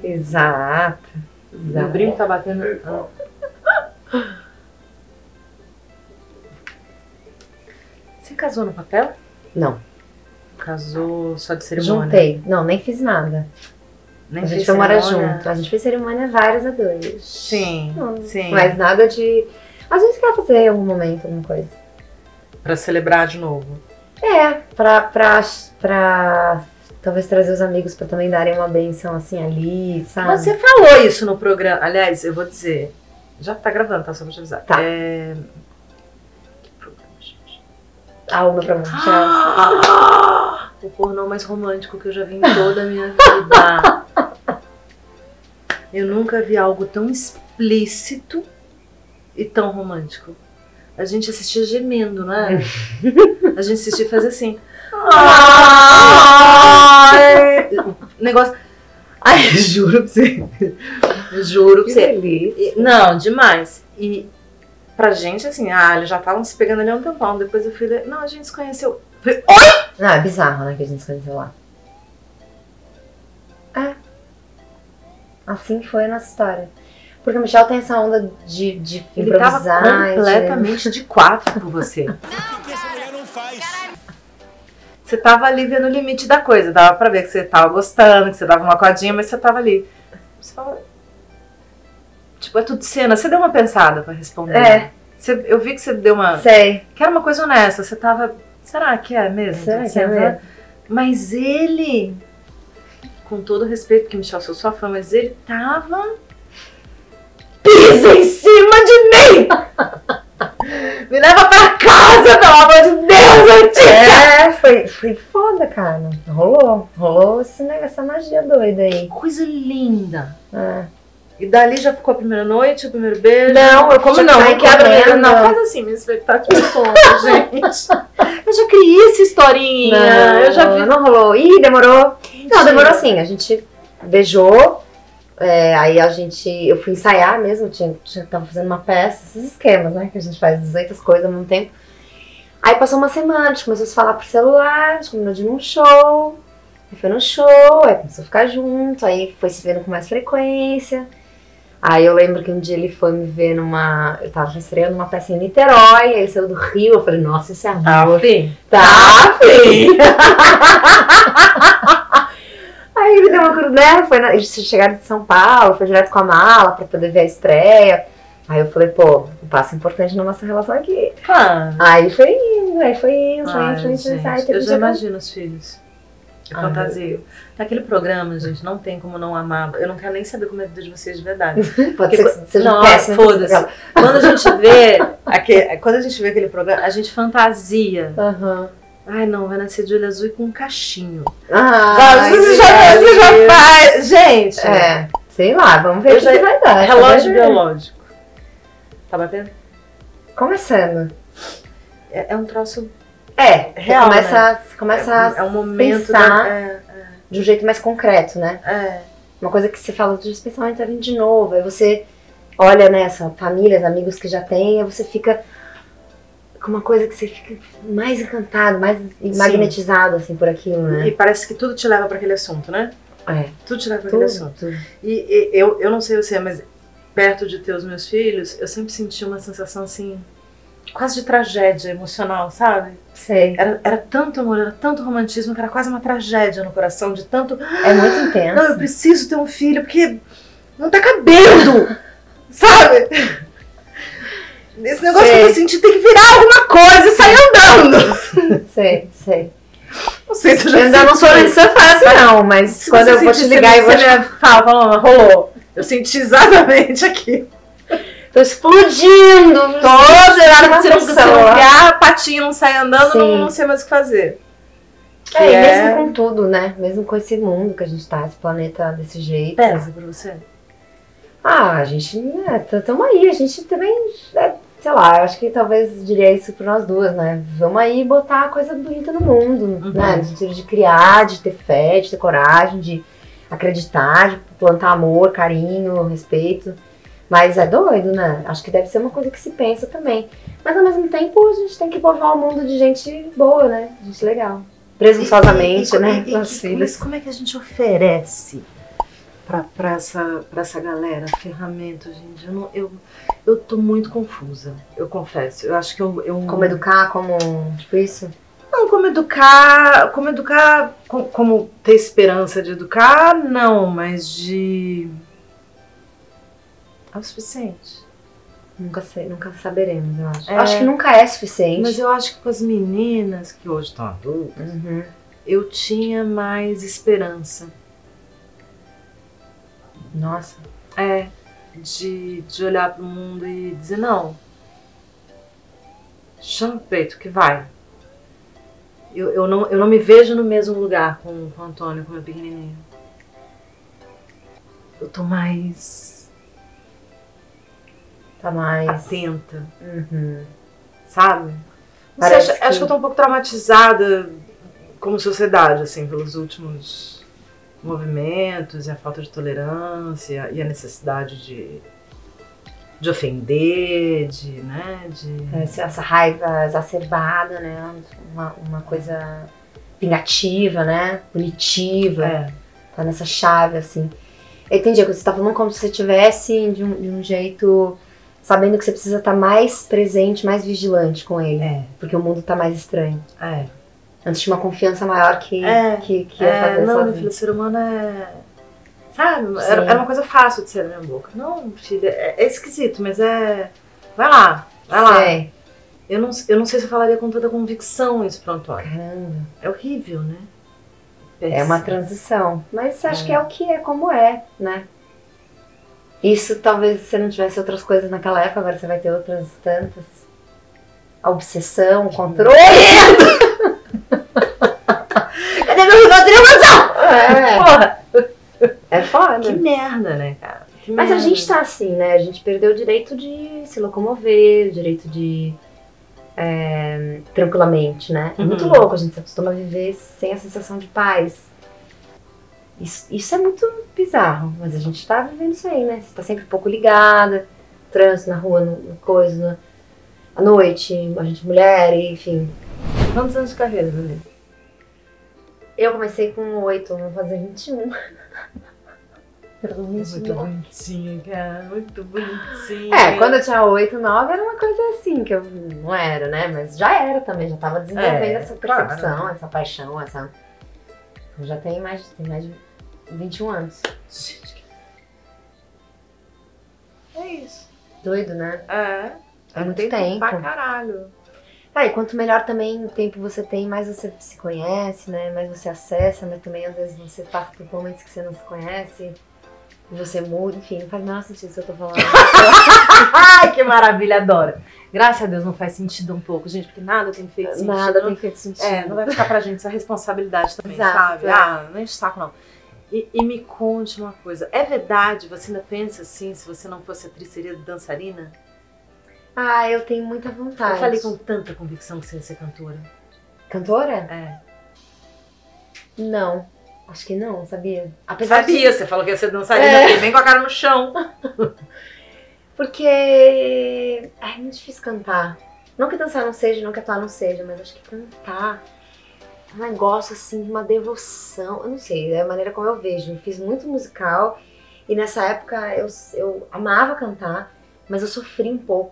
Exato. O brinco tá batendo. Você casou no papel? Não. Casou só de cerimônia? Juntei. Não, nem fiz nada. Nem A gente fez foi morar cerimônia? junto. A gente fez cerimônia várias a dois. Sim, sim. Mas nada de... A gente quer fazer em algum momento alguma coisa. Pra celebrar de novo. Pra talvez trazer os amigos pra também darem uma benção assim ali, sabe? Você falou isso no programa. Aliás, eu vou dizer. Já tá gravando, tá? Só pra te avisar. Tá. Que programa, gente? O meu programa. O pornô mais romântico que eu já vi em toda a minha vida. Eu nunca vi algo tão explícito e tão romântico. A gente assistia gemendo, não é? A gente assistia e fazia assim. Ai! Negócio. Ai, juro pra você. Juro pra Que você. delícia. Não, demais. E pra gente, assim, eles já estavam se pegando ali há um tempão. Depois eu fui. Não, a gente se conheceu. Falei, oi! Não, é bizarro, né, que a gente se conheceu lá. Assim foi a nossa história. Porque o Michel tem essa onda de Ele improvisar. tava completamente de quatro por você. Você tava ali vendo o limite da coisa. Dava pra ver que você tava gostando, que você dava uma codinha, mas você tava ali. Você fala... Tipo, é tudo cena. Você deu uma pensada pra responder. É. Eu vi que você deu uma... Sei. Que era uma coisa honesta. Você tava... Será que é mesmo? Será que Você é mesmo? Mas ele... Com todo respeito, porque Michel, sou sua fã, mas ele tava... Pisa em cima de mim! Me leva pra casa, pelo amor de Deus, Letícia! Foi foda, cara. Rolou essa magia doida aí. Coisa linda. É. E dali já ficou a primeira noite, o primeiro beijo? Não, eu como Já não, saí quebra correndo. mesmo, Não, não. faz assim, minha expectativa sonha, gente. Eu já criei essa historinha. Eu já vi. Não rolou. Ih, demorou. Não, demorou assim. A gente beijou. Aí eu fui ensaiar mesmo. Tava fazendo uma peça, esses esquemas, né? Que a gente faz 200 coisas ao mesmo tempo. Aí passou uma semana, a gente começou a se falar por celular, a gente combinou de ir num show. Aí foi no show, aí começou a ficar junto, aí foi se vendo com mais frequência. Aí eu lembro que um dia ele foi me ver eu tava estreando uma peça em Niterói, aí ele saiu do Rio, eu falei, nossa, isso é amor. Fim. Tá, filho. Aí ele deu uma crudela, eles chegaram de São Paulo, foi direto com a mala pra poder ver a estreia. Aí eu falei, pô, um passo importante na nossa relação aqui. Aí foi indo. Ai, Gente, aí eu já imagino os filhos. Eu fantasio. Naquele programa, gente, não tem como não amar. Eu não quero nem saber como é a vida de vocês de verdade. Pode ser que seja não, péssimo. foda-se. Quando a gente vê aquele programa, a gente fantasia. Aham. Ai, não, vai nascer de olho azul e com um cachinho. Ai, Você já faz. Gente. Sei lá, vamos ver o que vai dar. Relógio biológico. Tá batendo? Começando. É um troço Real, você começa a é um momento pensar de um jeito mais concreto, né? É. Uma coisa que você fala, esse pensamento tá vindo de novo. Aí você olha nessa família, amigos que já tem, aí você fica com uma coisa que você fica mais encantado, mais magnetizado assim por aquilo, né? E parece que tudo te leva pra aquele assunto, né? Tudo te leva pra aquele assunto. E eu não sei você, mas perto de ter os meus filhos, eu sempre senti uma sensação assim, quase de tragédia emocional, sabe? Sei. Era tanto amor, era tanto romantismo, que era quase uma tragédia no coração, de tanto... É muito intenso. Não, eu preciso ter um filho, porque não tá cabendo, sabe? Esse negócio que eu senti tem que virar alguma coisa e sair andando. Sei. Não sei se eu já Eu ainda não sou nessa fase não, mas quando eu vou te ligar e vou te... Fala, rolou. Eu senti exatamente aqui. Tô explodindo. Se não criar, a patinha não sai andando, não sei mais o que fazer. E mesmo com tudo, né? Mesmo com esse mundo que a gente tá, esse planeta desse jeito. Pesa pra você? A gente, tamo aí, a gente também, sei lá, eu acho que talvez diria isso pra nós duas, né? Vamos aí botar coisa bonita no mundo, né? No sentido de criar, de ter fé, de ter coragem, de acreditar, de plantar amor, carinho, respeito. Mas é doido, né? Acho que deve ser uma coisa que se pensa também. Mas ao mesmo tempo a gente tem que povoar o mundo de gente boa, né? Gente legal. Presunçosamente, né? Mas como é que a gente oferece pra essa galera? Ferramenta, gente. Eu tô muito confusa, eu confesso. Eu acho que eu... Como educar, como... Tipo isso? Não, como educar, como ter esperança de educar, não, mas de... É o suficiente. Nunca sei, nunca saberemos, eu acho. É. Eu acho que nunca é suficiente. Mas eu acho que com as meninas que hoje estão adultas, Uhum. eu tinha mais esperança. Nossa. De olhar pro mundo e dizer, não, chama o peito que vai. Eu não me vejo no mesmo lugar com o Antônio, com o meu pequenininho. Eu tô mais Tá mais... atenta, Uhum. sabe? Parece Acho que eu tô um pouco traumatizada como sociedade, assim, pelos últimos movimentos e a falta de tolerância e a necessidade de ofender, né? Essa raiva exacerbada, né? Uma coisa vingativa, né? Punitiva. Tá nessa chave, assim. Eu entendi, você tá falando como se você tivesse de um jeito... Sabendo que você precisa estar mais presente, mais vigilante com ele. Porque o mundo tá mais estranho. Antes tinha uma confiança maior que ia fazer não, sozinho. meu filho, o ser humano sabe, Sim. era uma coisa fácil de ser na minha boca. Não, filha, é esquisito, mas vai lá. Sei. Eu não sei se eu falaria com toda convicção isso pro Antônio. Caramba. É horrível, né? É uma transição. Mas acho que é o que é, como é, né? Isso talvez você não tivesse outras coisas naquela época, agora você vai ter outras tantas. A obsessão, o controle. Cadê meu rival? Porra! É foda. Que merda, né, cara? Mas a gente tá assim, né? A gente perdeu o direito de se locomover, o direito de... tranquilamente, né? É muito louco, a gente se acostuma a viver sem a sensação de paz. Isso é muito bizarro, mas a gente tá vivendo isso aí, né? Você tá sempre um pouco ligada, trânsito na rua, no coisa, à noite, a gente mulher, enfim. Quantos anos de carreira, Lili? Eu comecei com 8, vou fazer 21. Muito bonitinha, cara, muito bonitinha. Quando eu tinha 8, 9 era uma coisa assim, que eu não era, né? Mas já era também, já tava desenvolvendo essa percepção, claro. Essa paixão, essa... Eu já tenho mais de 21 anos. É isso. Doido, né? É muito tempo tempo. Pra caralho. E quanto melhor também o tempo você tem, mais você se conhece, né? Mais você acessa, mas também às vezes você passa por momentos que você não se conhece. E você muda, enfim, não faz o menor sentido se eu tô falando. Ai, que maravilha, adoro. Graças a Deus não faz sentido um pouco, gente, porque nada tem feito sentido. Nada tem feito sentido. Não vai ficar pra gente essa responsabilidade também, Exato, sabe? Não enche o saco, não. E me conte uma coisa, é verdade, você ainda pensa assim, se você não fosse atriz, seria dançarina? Eu tenho muita vontade. Eu falei com tanta convicção que você ia ser cantora. Cantora? Não. Acho que não, sabia? Você falou que ia ser dançarina, porque vem com a cara no chão. Porque é muito difícil cantar. Não que dançar não seja, não que atuar não seja, mas acho que cantar é um negócio assim, uma devoção. Eu não sei, é a maneira como eu vejo. Eu fiz muito musical e nessa época eu amava cantar, mas eu sofri um pouco.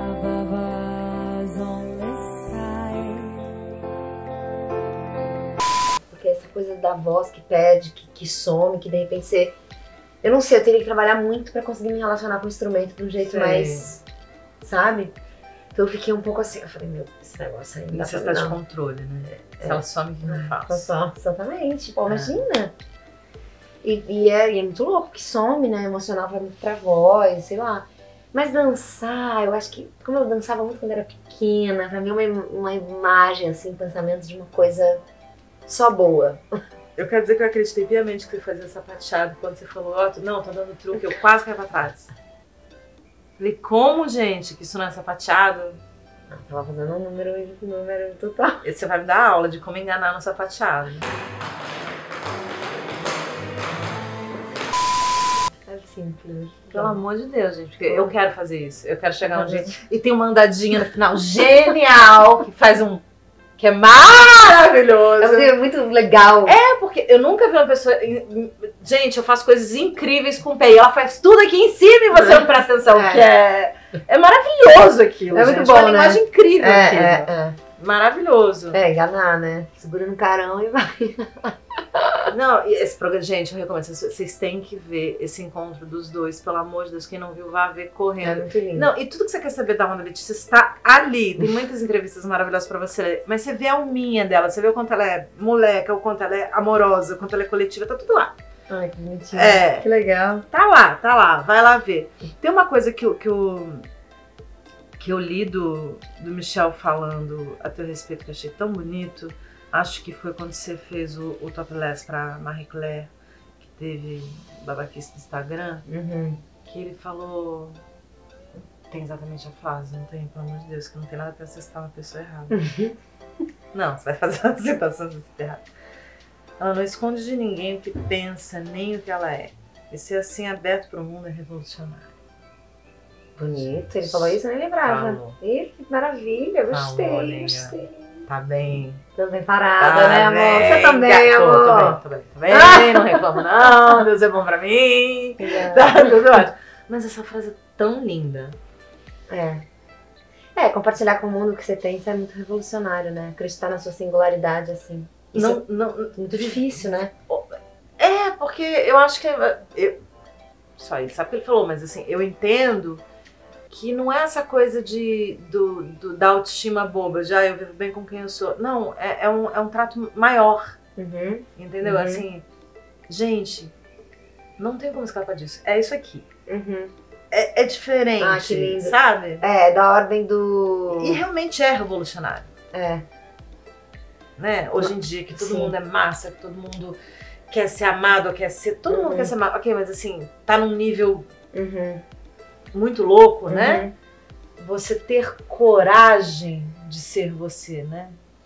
Porque essa coisa da voz que perde, que some, que de repente você... Eu não sei, eu teria que trabalhar muito pra conseguir me relacionar com o instrumento de um jeito mais... Sabe? Então eu fiquei um pouco assim, eu falei, meu, esse negócio aí não dá pra necessidade de controle, né? Se ela some, que não faço. Exatamente, pô, imagina. E é muito louco que some, né? Emocional vai muito pra voz, sei lá. Mas dançar, eu acho que, como eu dançava muito quando era pequena, pra mim é uma imagem, assim, pensamentos de uma coisa só boa. Eu quero dizer que eu acreditei piamente que você fazia sapateado quando você falou, não, tá dando truque, eu quase caí pra trás. Falei, como, gente, que isso não é sapateado? Eu tava fazendo um número total. Você vai me dar aula de como enganar no sapateado. É simples. Pelo amor de Deus, gente, porque eu quero fazer isso. Eu quero chegar um dia e tem uma andadinha no final genial que faz um... que é maravilhoso. É muito legal. É, porque eu nunca vi uma pessoa... Gente, eu faço coisas incríveis com o pé. E ela faz tudo aqui em cima e você não presta atenção. Que é maravilhoso aquilo, É gente. muito bom, uma linguagem incrível aquilo. Maravilhoso. Enganar, né? Segura no carão e vai. Não, e esse programa, gente, eu recomendo. Vocês têm que ver esse encontro dos dois. Pelo amor de Deus, quem não viu, vá ver correndo. É muito lindo. Não, e tudo que você quer saber da Wanda Letícia está ali. Tem muitas entrevistas maravilhosas pra você ler. Mas você vê a alminha dela, você vê o quanto ela é moleca, o quanto ela é amorosa, o quanto ela é coletiva, tá tudo lá. Ai, que bonitinho. É. Que legal. Tá lá, vai lá ver. Tem uma coisa que eu li do Michel falando a teu respeito que eu achei tão bonito. Acho que foi quando você fez o topless pra Marie Claire, que teve babaquice do Instagram, que ele falou... Tem exatamente a frase, não tem? Pelo amor de Deus, que não tem nada pra você estar uma pessoa errada. Não, você vai fazer uma citação desse errado. Ela não esconde de ninguém o que pensa, nem o que ela é. E ser assim aberto pro mundo é revolucionário. Bonito, ele falou isso, eu nem lembrava. Falou. Ih, que maravilha, gostei, Falou, nega. gostei. Tá bem. Tô bem parada, né, amor? bem, Você também, gato. amor. Tô bem, não reclamo não, Deus é bom pra mim. Tá tudo ótimo. Mas essa frase é tão linda. Compartilhar com o mundo que você tem, isso é muito revolucionário, né? Acreditar na sua singularidade, assim. Isso é muito difícil, né? É, porque eu acho que... Só ele sabe o que ele falou, mas assim, eu entendo que não é essa coisa da autoestima boba, já eu vivo bem com quem eu sou. Não, é um trato maior, entendeu? Assim, gente, não tem como escapar disso. É isso aqui. É diferente, ah, que lindo. sabe? É, da ordem do... E realmente é revolucionário. Né? Hoje em dia, que todo mundo é massa, que todo mundo quer ser amado, quer ser... Todo mundo quer ser amado. Ok, mas assim, tá num nível muito louco, né? Você ter coragem de ser você, né?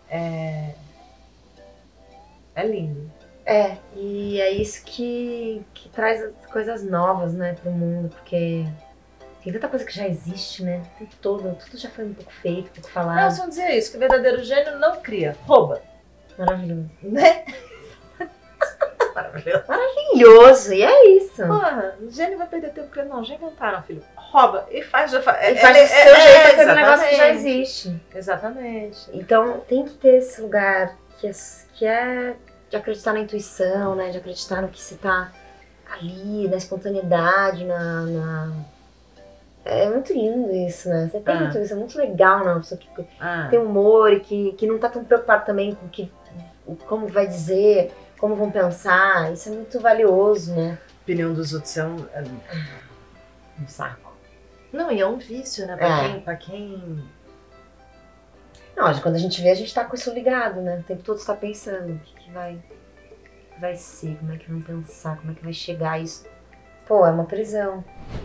É lindo. E é isso que traz as coisas novas, né, pro mundo, porque tem tanta coisa que já existe, né? Tem tudo já foi um pouco feito, um pouco falado. Não, só dizer isso, que o verdadeiro gênio não cria, rouba. Maravilhoso. Né? Maravilhoso. Maravilhoso, e é isso. Porra, o gênio vai perder tempo, porque não, já inventaram, filho. Rouba e faz do seu jeito aquele negócio que já existe. Exatamente. Então tem que ter esse lugar que é de acreditar na intuição, né? De acreditar no que você tá ali, na espontaneidade, É muito lindo isso, né? Você tem muito isso, é muito legal, né? Uma pessoa que tem humor e que não tá tão preocupado também com como vai dizer, como vão pensar. Isso é muito valioso, né? A opinião dos outros é um saco. Não, e é um vício, né? Pra quem... Não, quando a gente vê, a gente tá com isso ligado, né? O tempo todo você tá pensando o que vai ser, como é que vão pensar, como é que vai chegar isso. Pô, é uma prisão.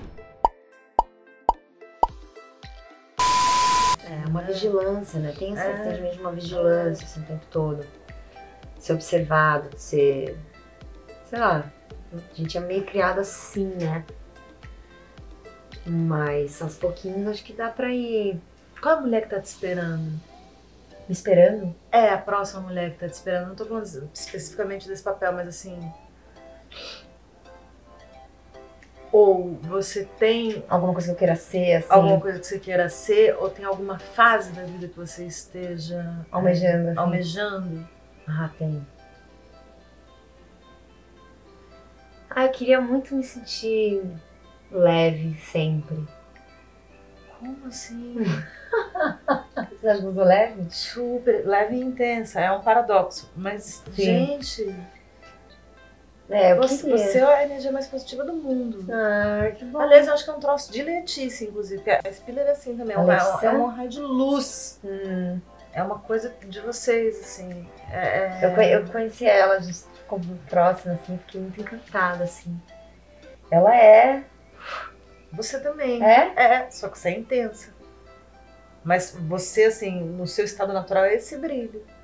É uma vigilância, né? Tem esse sentimento de uma vigilância assim, o tempo todo. De ser observado, de ser... Sei lá, a gente é meio criado assim, né? Mas aos pouquinhos acho que dá pra ir... Qual é a mulher que tá te esperando? Me esperando? É, a próxima mulher que tá te esperando. Não tô falando especificamente desse papel, mas assim... Ou você tem... Alguma coisa que eu queira ser, assim? Alguma coisa que você queira ser, ou tem alguma fase da vida que você esteja... Almejando. Assim. Almejando? Ah, tem. Eu queria muito me sentir leve sempre. Como assim? Você acha que eu sou leve? Super leve e intensa, é um paradoxo. Mas, gente... Você é a energia mais positiva do mundo. Ah, que bom. Aliás, eu acho que é um troço de Letícia, inclusive. A Spiller é assim também, é um raio de luz. É uma coisa de vocês, assim. Eu conheci ela, a gente ficou próxima, assim, fiquei muito encantada, assim. Ela é... Você também. É? Só que você é intensa. Mas você, assim, no seu estado natural é esse brilho.